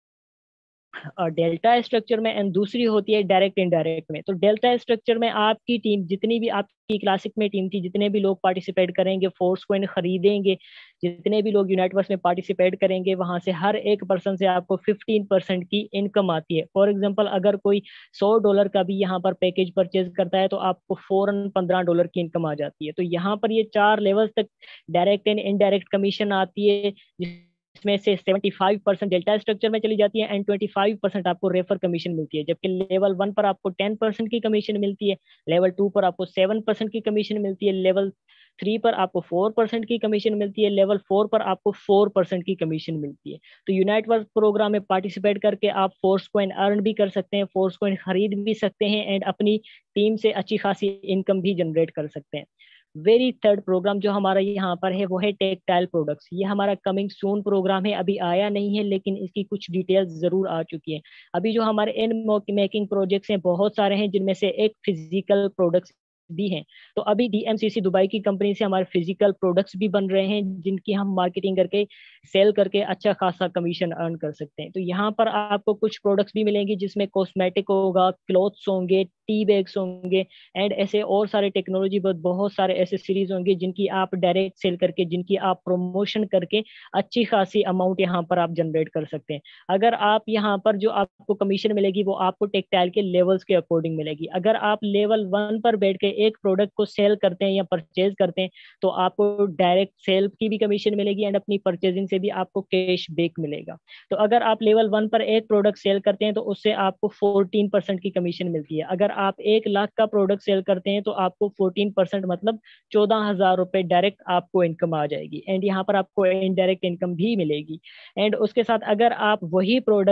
डेल्टा स्ट्रक्चर में एंड दूसरी होती है डायरेक्ट इनडायरेक्ट में। तो डेल्टा स्ट्रक्चर में आपकी टीम जितनी भी आपकी क्लासिक में टीम थी, जितने भी लोग पार्टिसिपेट करेंगे फोर्स कॉइन खरीदेंगे, जितने भी लोग यूनाइटवर्स में पार्टिसिपेट करेंगे वहां से हर एक पर्सन से आपको फिफ्टीन परसेंट की इनकम आती है। फॉर एग्जाम्पल अगर कोई सौ डॉलर का भी यहाँ पर पैकेज परचेज करता है तो आपको फौरन पंद्रह डॉलर की इनकम आ जाती है। तो यहाँ पर ये चार लेवल्स तक डायरेक्ट एंड इनडायरेक्ट कमीशन आती है, इसमें से seventy five percent delta structure में चली जाती है एंड ट्वेंटी फाइव परसेंट आपको रेफर कमीशन मिलती है। जबकि लेवल वन पर आपको टेन परसेंट की कमीशन मिलती है, लेवल टू पर आपको सेवन परसेंट की कमीशन मिलती है, लेवल थ्री पर आपको फोर परसेंट की कमीशन मिलती है, लेवल फोर पर आपको फोर परसेंट की कमीशन मिलती है। तो यूनाइट वर्क प्रोग्राम में पार्टिसिपेट करके आप फोर्स कॉइन अर्न भी कर सकते हैं, फोर्स कॉइन खरीद भी सकते हैं एंड अपनी टीम से अच्छी खासी इनकम भी जनरेट कर सकते हैं। वेरी थर्ड प्रोग्राम जो हमारा यहाँ पर है वो है टेक्टाइल प्रोडक्ट्स। ये हमारा कमिंग सून प्रोग्राम है, अभी आया नहीं है लेकिन इसकी कुछ डिटेल्स जरूर आ चुकी है। अभी जो हमारे इन मेकिंग प्रोजेक्ट्स हैं बहुत सारे हैं, जिनमें से एक फिजिकल प्रोडक्ट्स भी हैं। तो अभी डीएमसीसी दुबई की कंपनी से हमारे फिजिकल प्रोडक्ट्स भी बन रहे हैं जिनकी हम मार्केटिंग करके सेल करके अच्छा खासा कमीशन अर्न कर सकते हैं। तो यहाँ पर आपको कुछ प्रोडक्ट्स भी मिलेंगे जिसमें कॉस्मेटिक होगा, क्लॉथ्स होंगे, टी बैग्स होंगे एंड ऐसे और सारे टेक्नोलॉजी बहुत बहुत सारे एसेसरीज होंगे जिनकी आप डायरेक्ट सेल करके, जिनकी आप प्रमोशन करके अच्छी खासी अमाउंट यहाँ पर आप जनरेट कर सकते हैं। अगर आप यहाँ पर जो आपको कमीशन मिलेगी वो आपको टेक्सटाइल के लेवल्स के अकॉर्डिंग मिलेगी। अगर आप लेवल वन पर बैठ के एक प्रोडक्ट को सेल करते हैं या परचेज करते हैं तो आपको डायरेक्ट सेल की भी कमीशन मिलेगी एंड अपनी परचेजिंग से भी आपको कैश बैक मिलेगा। तो अगर आप लेवल वन पर एक प्रोडक्ट सेल करते हैं तो उससे आपको फोर्टीन परसेंट की कमीशन मिलती है। अगर आप एक लाख का प्रोडक्ट सेल करते हैं तो आपको फोर्टीन परसेंट मतलब चौदह हजार रुपए डायरेक्ट आपको इनकम आ जाएगी एंड यहाँ पर आपको इनडायरेक्ट इनकम भी मिलेगी। एंड उसके साथ अगर आप वही प्रोडक्ट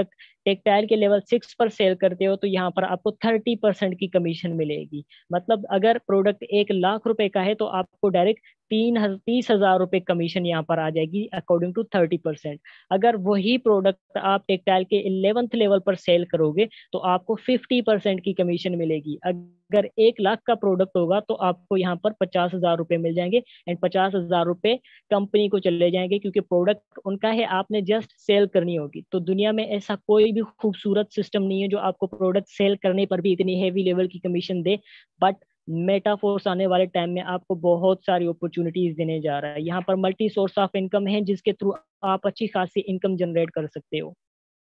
टेक्सटाइल के लेवल सिक्स पर सेल करते हो तो यहाँ पर आपको थर्टी परसेंट की कमीशन मिलेगी। मतलब अगर प्रोडक्ट एक लाख रुपए का है तो आपको डायरेक्ट तीन हज- तीस हजार रुपए कमीशन यहाँ पर आ जाएगी अकॉर्डिंग टू थर्टी परसेंट। अगर वही प्रोडक्ट आप टेक्सटाइल के इलेवेंथ लेवल पर सेल करोगे तो आपको फिफ्टी परसेंट की कमीशन मिलेगी। अगर एक लाख का प्रोडक्ट होगा तो आपको यहाँ पर पचास हजार रुपए मिल जाएंगे, एंड पचास हजार रुपए कंपनी को चले जाएंगे क्योंकि प्रोडक्ट उनका है, आपने जस्ट सेल करनी होगी। तो दुनिया में ऐसा कोई भी खूबसूरत सिस्टम नहीं है जो आपको प्रोडक्ट सेल करने पर भी इतनी हैवी लेवल की कमीशन दे। बट मेटाफोर्स आने वाले टाइम में आपको बहुत सारी अपॉर्चुनिटीज देने जा रहा है। यहाँ पर मल्टी सोर्स ऑफ इनकम है जिसके थ्रू आप अच्छी खासी इनकम जनरेट कर सकते हो।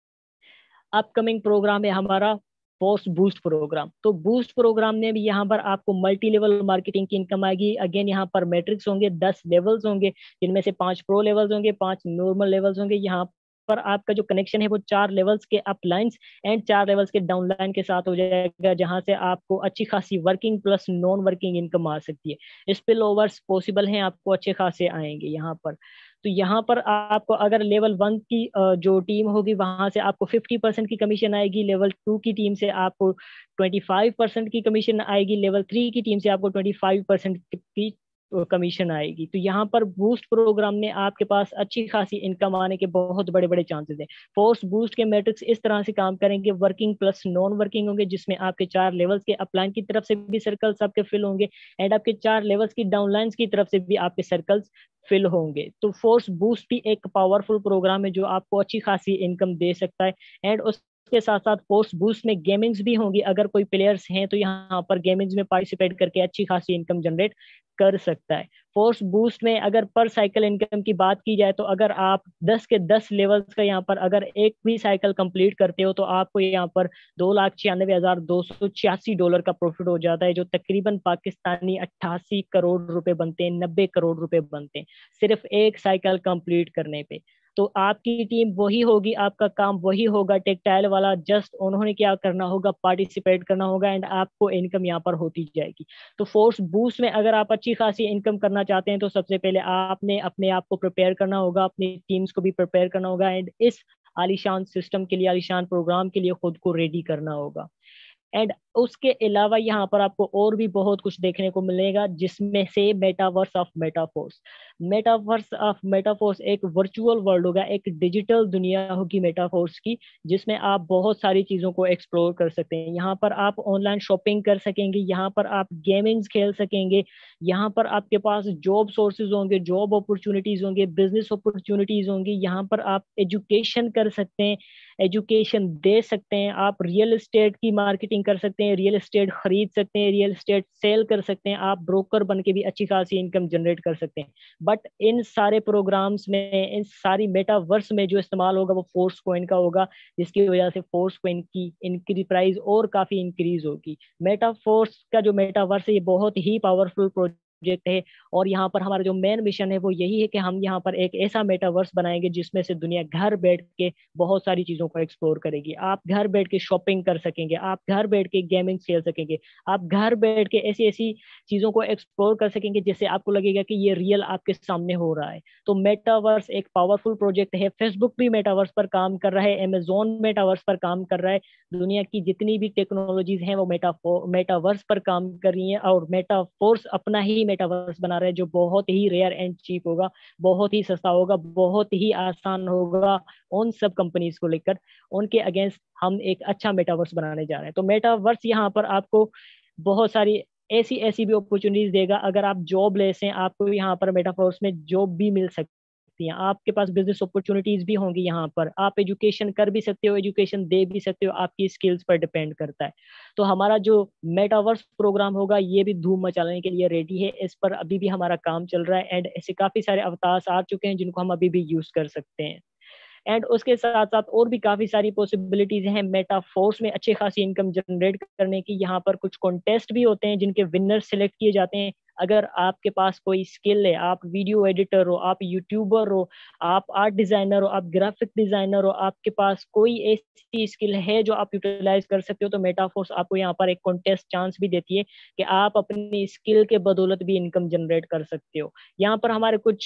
अपकमिंग प्रोग्राम है हमारा पोस्ट बूस्ट प्रोग्राम। तो बूस्ट प्रोग्राम में भी यहाँ पर आपको मल्टी लेवल मार्केटिंग की इनकम आएगी। अगेन यहाँ पर मैट्रिक्स होंगे, दस लेवल्स होंगे जिनमें से पांच प्रो लेवल्स होंगे, पांच नॉर्मल लेवल्स होंगे। यहाँ पर आपका जो कनेक्शन है वो चार लेवल्स के अप लाइंस एंड चार लेवल्स के डाउन लाइन के साथ हो जाएगा, जहां से आपको अच्छी खासी working plus non working income आ सकती है। स्पिल ओवर्स पॉसिबल हैं, आपको अच्छे खासे आएंगे यहाँ पर। तो यहाँ पर आपको अगर लेवल वन की अ, जो टीम होगी वहां से आपको फिफ्टी परसेंट की कमीशन आएगी, लेवल टू की टीम से आपको ट्वेंटी फाइव परसेंट की कमीशन आएगी, लेवल थ्री की टीम से आपको ट्वेंटी फाइव परसेंट की कमीशन आएगी। तो यहाँ पर बूस्ट प्रोग्राम में आपके पास अच्छी खासी इनकम आने के बहुत बड़े बड़े चांसेस हैं। फोर्स बूस्ट के मैट्रिक्स इस तरह से काम करेंगे, वर्किंग प्लस नॉन वर्किंग होंगे, जिसमें आपके चार लेवल्स के अपलाइन की तरफ से भी सर्कल्स आपके फिल होंगे, एंड आपके चार लेवल्स की डाउनलाइंस की तरफ से भी आपके सर्कल्स फिल होंगे। तो फोर्स बूस्ट भी एक पावरफुल प्रोग्राम है जो आपको अच्छी खासी इनकम दे सकता है। एंड उसके साथ साथ फोर्स बूस्ट में गेमिंग्स भी होंगी। अगर कोई प्लेयर्स हैं तो यहाँ पर गेमिंग्स में पार्टिसिपेट करके अच्छी खासी इनकम जनरेट कर सकता है। फोर्स बूस्ट में अगर पर साइकिल इनकम की बात की जाए तो अगर आप दस के दस लेवल्स का यहाँ पर अगर एक भी साइकिल कंप्लीट करते हो तो आपको यहाँ पर दो लाख छियानवे हजार दो सौ छियासी डॉलर का प्रॉफिट हो जाता है, जो तकरीबन पाकिस्तानी अट्ठासी करोड़ रुपए बनते हैं, नब्बे करोड़ रुपए बनते हैं सिर्फ एक साइकिल कंप्लीट करने पे। तो आपकी टीम वही होगी, आपका काम वही होगा टेक्सटाइल वाला, जस्ट उन्होंने क्या करना होगा, पार्टिसिपेट करना होगा, एंड आपको इनकम यहाँ पर होती जाएगी। तो फोर्स बूस्ट में अगर आप अच्छी खासी इनकम करना चाहते हैं तो सबसे पहले आपने अपने आप को प्रिपेयर करना होगा, अपनी टीम्स को भी प्रिपेयर करना होगा, एंड इस आलिशान सिस्टम के लिए, आलिशान प्रोग्राम के लिए खुद को रेडी करना होगा। एंड उसके अलावा यहाँ पर आपको और भी बहुत कुछ देखने को मिलेगा, जिसमें से metaverse of Metaforce. Metaverse of Metaforce एक वर्चुअल वर्ल्ड होगा, एक डिजिटल दुनिया होगी मेटाफोर्स की, जिसमें आप बहुत सारी चीजों को एक्सप्लोर कर सकते हैं। यहाँ पर आप ऑनलाइन शॉपिंग कर सकेंगे, यहाँ पर आप गेमिंग्स खेल सकेंगे, यहाँ पर आपके पास जॉब सोर्सेज होंगे, जॉब अपॉर्चुनिटीज होंगे, बिजनेस अपॉर्चुनिटीज होंगी, यहाँ पर आप एजुकेशन कर सकते हैं, एजुकेशन दे सकते हैं, आप रियल एस्टेट की मार्केटिंग कर सकते हैं, रियल एस्टेट खरीद सकते हैं, रियल एस्टेट सेल कर सकते हैं, आप ब्रोकर बन के भी अच्छी खासी इनकम जनरेट कर सकते हैं। बट इन सारे प्रोग्राम्स में, इन सारी मेटावर्स में जो इस्तेमाल होगा वो फोर्स कॉइन का होगा, जिसकी वजह से फोर्स कॉइन की इनकी प्राइस और काफी इंक्रीज होगी। मेटाफोर्स का जो मेटावर्स है ये बहुत ही पावरफुल प्रोजेक्ट है, और यहाँ पर हमारा जो मेन मिशन है वो यही है कि हम यहाँ पर एक ऐसा मेटावर्स बनाएंगे जिसमें से दुनिया घर बैठ के बहुत सारी चीजों को एक्सप्लोर करेगी। आप घर बैठ के शॉपिंग कर सकेंगे, आप घर बैठ के गेमिंग खेल सकेंगे, आप घर बैठ के ऐसी ऐसी चीजों को एक्सप्लोर कर सकेंगे जिससे आपको लगेगा कि ये रियल आपके सामने हो रहा है। तो मेटावर्स एक पावरफुल प्रोजेक्ट है। फेसबुक भी मेटावर्स पर काम कर रहा है, अमेजोन मेटावर्स पर काम कर रहा है, दुनिया की जितनी भी टेक्नोलॉजीज हैं वो मेटा मेटावर्स पर काम कर रही हैं, और मेटाफोर्स अपना ही मेटावर्स बना रहा है जो बहुत ही रेयर एंड चीप होगा, बहुत ही सस्ता होगा, बहुत ही आसान होगा उन सब कंपनीज को लेकर। उनके अगेंस्ट हम एक अच्छा मेटावर्स बनाने जा रहे हैं। तो मेटावर्स यहाँ पर आपको बहुत सारी ऐसी ऐसी भी अपॉर्चुनिटीज देगा। अगर आप जॉब लेते हैं आपको यहाँ पर मेटावर्स में जॉब भी मिल सकती है, आपके पास बिजनेस अपॉर्चुनिटीज भी होंगी, यहाँ पर आप एजुकेशन कर भी सकते हो, एजुकेशन दे भी सकते हो, आपकी स्किल्स पर डिपेंड करता है। तो हमारा जो मेटावर्स प्रोग्राम होगा ये भी धूम मचाने के लिए रेडी है, इस पर अभी भी हमारा काम चल रहा है, एंड ऐसे काफी सारे अवतार आ चुके हैं जिनको हम अभी भी यूज कर सकते हैं। एंड उसके साथ साथ और भी काफी सारी पॉसिबिलिटीज हैं मेटाफोर्स में अच्छी खासी इनकम जनरेट करने की। यहाँ पर कुछ कॉन्टेस्ट भी होते हैं जिनके विनर सिलेक्ट किए जाते हैं। अगर आपके पास कोई स्किल है, आप वीडियो एडिटर हो, आप यूट्यूबर हो, आप आर्ट डिजाइनर हो, आप ग्राफिक डिजाइनर हो, आपके पास कोई ऐसी स्किल है जो आप यूटिलाइज कर सकते हो, तो मेटाफोर्स आपको यहाँ पर एक कॉन्टेस्ट चांस भी देती है कि आप अपनी स्किल के बदौलत भी इनकम जनरेट कर सकते हो। यहाँ पर हमारे कुछ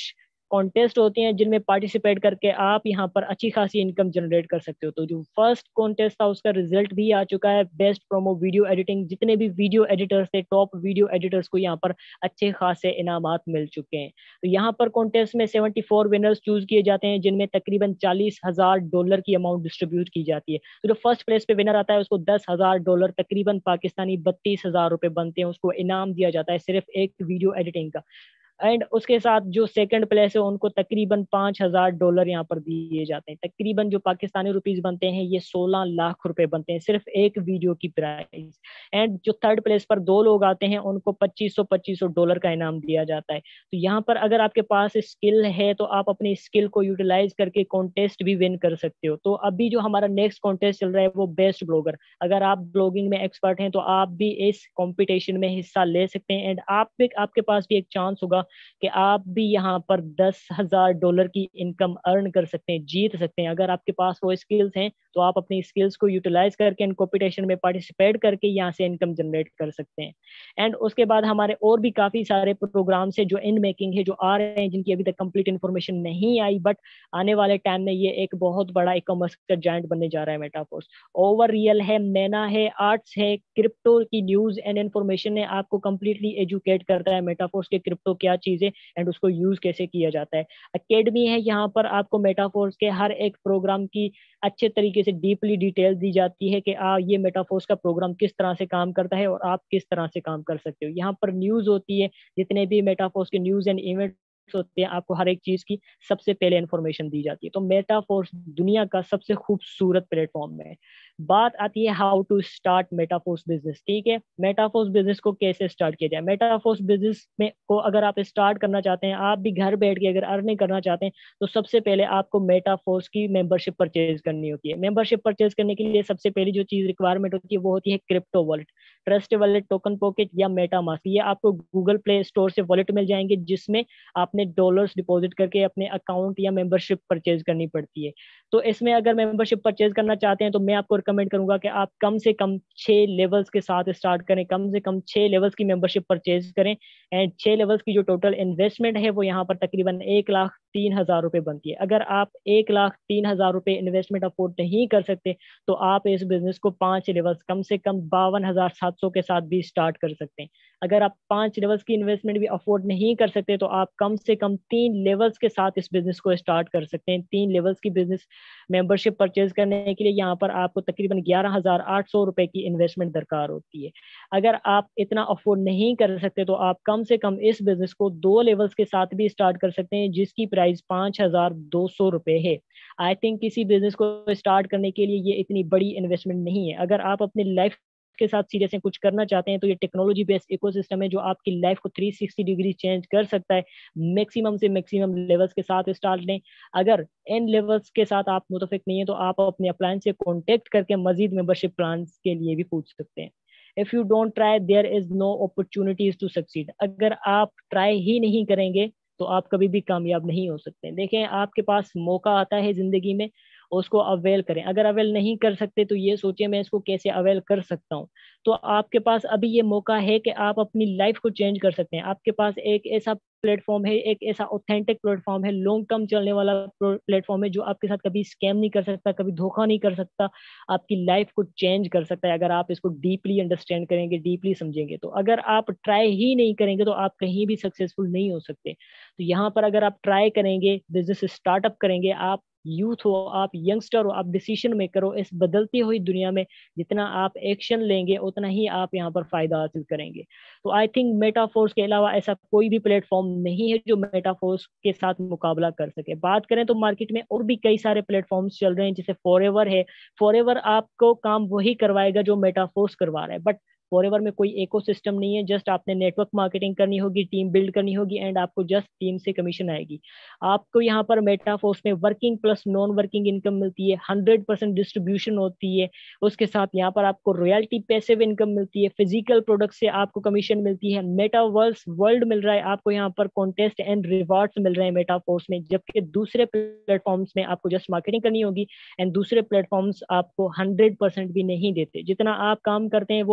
कॉन्टेस्ट होते हैं जिनमें पार्टिसिपेट करके आप यहाँ पर अच्छी खासी इनकम जनरेट कर सकते हो। तो जो फर्स्ट कॉन्टेस्ट था उसका रिजल्ट भी आ चुका है, बेस्ट प्रोमो वीडियो एडिटिंग, जितने भी वीडियो एडिटर्स थे टॉप वीडियो एडिटर्स को यहाँ पर अच्छे खासे इनामात मिल चुके हैं। तो यहाँ पर कॉन्टेस्ट में सेवेंटी फोर विनर्स चूज किए जाते हैं जिनमें तकरीबन चालीस हजार डॉलर की अमाउंट डिस्ट्रीब्यूट की जाती है। तो जो फर्स्ट प्लेस पे विनर आता है उसको दस हजार डॉलर तकरीबन पाकिस्तानी बत्तीस हजार रुपए बनते हैं, उसको इनाम दिया जाता है सिर्फ एक वीडियो एडिटिंग का। एंड उसके साथ जो सेकंड प्लेस है उनको तकरीबन पांच हजार डॉलर यहाँ पर दिए जाते हैं, तकरीबन जो पाकिस्तानी रुपीज बनते हैं ये सोलह लाख रुपए बनते हैं सिर्फ एक वीडियो की प्राइस। एंड जो थर्ड प्लेस पर दो लोग आते हैं उनको पच्चीस सौ पच्चीस सौ डॉलर का इनाम दिया जाता है। तो यहाँ पर अगर आपके पास स्किल है तो आप अपनी स्किल को यूटिलाइज करके कॉन्टेस्ट भी विन कर सकते हो। तो अभी जो हमारा नेक्स्ट कॉन्टेस्ट चल रहा है वो बेस्ट ब्लॉगर, अगर आप ब्लॉगिंग में एक्सपर्ट हैं तो आप भी इस कॉम्पिटिशन में हिस्सा ले सकते हैं। एंड आप भी, आपके पास भी एक चांस होगा कि आप भी यहाँ पर दस हजार डॉलर की इनकम अर्न कर सकते हैं, जीत सकते हैं। अगर आपके पास वो स्किल्स हैं तो आप अपनी स्किल्स को यूटिलाइज करके इन कॉम्पिटिशन में पार्टिसिपेट करके यहाँ से इनकम जनरेट कर सकते हैं। एंड उसके बाद हमारे और भी काफी सारे प्रोग्राम्स है जो इन मेकिंग है, जो आ रहे हैं, जिनकी अभी तक कंप्लीट इन्फॉर्मेशन नहीं आई, बट आने वाले टाइम में ये एक बहुत बड़ा ई कॉमर्स का जायंट बनने जा रहा है मेटाफोर्स। ओवर रियल है, मैना है, आर्ट्स है, क्रिप्टो की न्यूज एंड इन्फॉर्मेशन है, आपको कंप्लीटली एजुकेट करता है मेटाफोर्स के क्रिप्टो क्या चीज है एंड उसको यूज कैसे किया जाता है। अकेडमी है, यहाँ पर आपको मेटाफोर्स के हर एक प्रोग्राम की अच्छे तरीके से डीपली डिटेल दी जाती है कि आ, ये मेटाफोर्स का प्रोग्राम किस तरह से काम करता है और आप किस तरह से काम कर सकते हो। यहाँ पर न्यूज होती है, जितने भी मेटाफोर्स के न्यूज एंड इवेंट होते हैं आपको हर एक चीज की सबसे पहले इंफॉर्मेशन दी जाती है। तो मेटाफोर्स दुनिया का सबसे खूबसूरत प्लेटफॉर्म है। बात आती है how to start Metaforce business. ठीक है, मेटाफोर्स बिजनेस को कैसे स्टार्ट किया जाए। मेटाफोर्स बिजनेस में को अगर आप स्टार्ट करना चाहते हैं, आप भी घर बैठ के अगर अर्निंग करना चाहते हैं, तो सबसे पहले आपको मेटाफोर्स की मेंबरशिप परचेज करनी होती है। मेंबरशिप परचेज करने के लिए सबसे पहली जो चीज रिक्वायरमेंट होती है वो होती है crypto wallet, trust wallet, token pocket या मेटामास्क। ये आपको गूगल प्ले स्टोर से वॉलेट मिल जाएंगे जिसमें आपने डॉलर्स डिपॉजिट करके अपने अकाउंट या मेंबरशिप परचेज करनी पड़ती है। तो इसमें अगर मेंबरशिप परचेज करना चाहते हैं तो मैं आपको रिकमेंड करूंगा कि आप कम से कम छह लेवल्स के साथ स्टार्ट करें, कम से कम छह लेवल्स की मेंबरशिप परचेज करें। एंड छह लेवल्स की जो टोटल इन्वेस्टमेंट है वो यहाँ पर तकरीबन एक लाख तीन हजार रुपए बनती है। अगर आप एक लाख तीन हजार रुपए इन्वेस्टमेंट अफोर्ड नहीं कर सकते तो आप इस बिजनेस को पांच लेवल्स कम से कम बावन हजार सात सौ के साथ भी स्टार्ट कर सकते हैं। अगर आप पांच लेवल्स की इन्वेस्टमेंट भी अफोर्ड नहीं कर सकते तो आप कम से कम तीन लेवल्स के साथ इस बिजनेस को स्टार्ट कर सकते हैं। तीन लेवल्स की बिजनेस मेंबरशिप परचेज करने के लिए यहाँ पर आपको तकरीबन ग्यारह हजार आठ सौ रुपए की इन्वेस्टमेंट दरकार होती है। अगर आप इतना अफोर्ड नहीं कर सकते तो आप कम से कम इस बिजनेस को दो लेवल्स के साथ भी स्टार्ट कर सकते हैं जिसकी प्राइस पांच हजार दो सौ रुपए है। आई थिंक किसी बिजनेस को स्टार्ट करने के लिए ये इतनी बड़ी इन्वेस्टमेंट नहीं है। अगर आप अपनी लाइफ के साथ सीरियस हैं, कुछ करना चाहते हैं, तो ये टेक्नोलॉजी बेस्ड इकोसिस्टम है जो आपकी लाइफ को थ्री सिक्सटी डिग्री चेंज कर सकता है। मैक्सिमम से मैक्सिमम लेवल्स के साथ स्टार्ट लें। अगर इन लेवल्स के साथ आप मुतफिक नहीं है तो आप अपने अपलाइन से कॉन्टेक्ट करके मजीद मेंबरशिप प्लान के लिए भी पूछ सकते हैं। If you don't try there is no opportunities to succeed. अगर आप ट्राई ही नहीं करेंगे तो आप कभी भी कामयाब नहीं हो सकते। देखें, आपके पास मौका आता है जिंदगी में, उसको अवेल करें। अगर अवेल नहीं कर सकते तो ये सोचिए मैं इसको कैसे अवेल कर सकता हूँ। तो आपके पास अभी ये मौका है कि आप अपनी लाइफ को चेंज कर सकते हैं। आपके पास एक ऐसा प्लेटफॉर्म है, एक ऐसा ऑथेंटिक प्लेटफॉर्म है, लॉन्ग टर्म चलने वाला प्लेटफॉर्म है जो आपके साथ कभी स्कैम नहीं कर सकता, कभी धोखा नहीं कर सकता, आपकी लाइफ को चेंज कर सकता है अगर आप इसको डीपली अंडरस्टैंड करेंगे, डीपली समझेंगे। तो अगर आप ट्राई ही नहीं करेंगे तो आप कहीं भी सक्सेसफुल नहीं हो सकते। तो यहाँ पर अगर आप ट्राई करेंगे, बिजनेस स्टार्टअप करेंगे, आप यूथ हो, आप यंगस्टर हो, आप डिसीजन मेकर हो, इस बदलती हुई दुनिया में जितना आप एक्शन लेंगे उतना ही आप यहाँ पर फायदा हासिल करेंगे। तो आई थिंक मेटाफोर्स के अलावा ऐसा कोई भी प्लेटफॉर्म नहीं है जो मेटाफोर्स के साथ मुकाबला कर सके। बात करें तो मार्केट में और भी कई सारे प्लेटफॉर्म्स चल रहे हैं, जैसे फॉरएवर है। फॉरएवर आपको काम वही करवाएगा जो मेटाफोर्स करवा रहा है, बट फॉरएवर में कोई इकोसिस्टम नहीं है। जस्ट आपने नेटवर्क मार्केटिंग करनी होगी, टीम बिल्ड करनी होगी एंड आपको जस्ट टीम से कमीशन आएगी। आपको यहाँ पर मेटाफोर्स में working plus non working income मिलती है, हंड्रेड परसेंट डिस्ट्रीब्यूशन होती है। उसके साथ यहाँ पर आपको रॉयल्टी पैसिव इनकम मिलती है, फिजिकल प्रोडक्ट से आपको कमीशन मिलती है, मेटावर्स वर्ल्ड मिल रहा है आपको, यहाँ पर कॉन्टेस्ट एंड रिवार्ड्स मिल रहे हैं मेटाफोर्स में। जबकि दूसरे प्लेटफॉर्म्स में आपको जस्ट मार्केटिंग करनी होगी एंड दूसरे प्लेटफॉर्म्स आपको हंड्रेड परसेंट भी नहीं देते। जितना आप काम करते हैं वो आपसे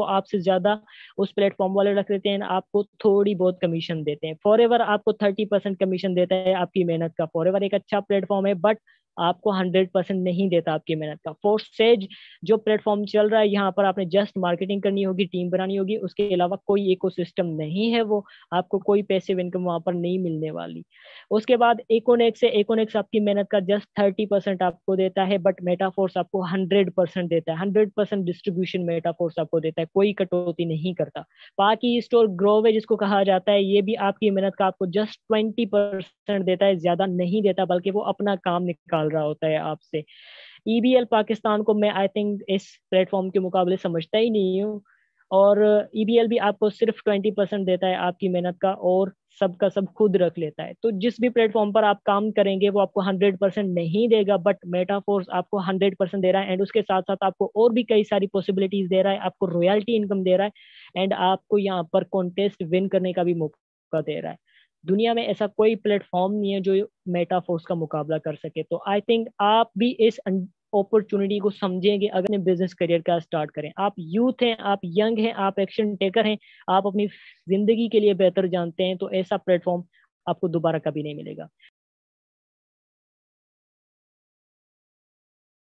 ज्यादा उस प्लेटफॉर्म वाले रख देते हैं, आपको थोड़ी बहुत कमीशन देते हैं। फॉरएवर आपको थर्टी परसेंट कमीशन देता है आपकी मेहनत का। फॉरएवर एक अच्छा प्लेटफॉर्म है, बट आपको हंड्रेड परसेंट नहीं देता आपकी मेहनत का। फोर्सेज जो प्लेटफॉर्म चल रहा है, यहाँ पर आपने जस्ट मार्केटिंग करनी होगी, टीम बनानी होगी, उसके अलावा कोई इकोसिस्टम नहीं है, वो आपको कोई पैसिव इनकम वहां पर नहीं मिलने वाली। उसके बाद एकोनेक्स है, एकोनेक्स आपकी मेहनत का जस्ट थर्टी परसेंट आपको देता है, बट मेटाफोर्स आपको हंड्रेड परसेंट देता है। हंड्रेड परसेंट डिस्ट्रीब्यूशन मेटाफोर्स आपको देता है, कोई कटौती नहीं करता। बाकी स्टोर ग्रोव है जिसको कहा जाता है, ये भी आपकी मेहनत का आपको जस्ट ट्वेंटी परसेंट देता है, ज्यादा नहीं देता, बल्कि वो अपना काम निकाल रहा होता है आपसे। ईबीएल पाकिस्तान को मैं आई थिंक इस प्लेटफॉर्म के मुकाबले समझता ही नहीं हूँ। और ईबीएल भी आपको सिर्फ ट्वेंटी परसेंट देता है आपकी मेहनत का, और सबका सब खुद रख लेता है। तो जिस भी प्लेटफॉर्म पर आप काम करेंगे वो आपको हंड्रेड परसेंट नहीं देगा, बट मेटाफोर्स आपको हंड्रेड परसेंट दे रहा है, एंड उसके साथ साथ आपको और भी कई सारी पॉसिबिलिटीज दे रहा है, आपको रॉयल्टी इनकम दे रहा है, एंड आपको यहाँ पर कॉन्टेस्ट विन करने का भी मौका दे रहा है। दुनिया में ऐसा कोई प्लेटफॉर्म नहीं है जो मेटाफोर्स का मुकाबला कर सके। तो आई थिंक आप भी इस अपॉर्चुनिटी को समझेंगे अगर अपने बिजनेस करियर का स्टार्ट करें। आप यूथ हैं, आप यंग हैं, आप एक्शन टेकर हैं, आप अपनी जिंदगी के लिए बेहतर जानते हैं, तो ऐसा प्लेटफॉर्म आपको दोबारा कभी नहीं मिलेगा।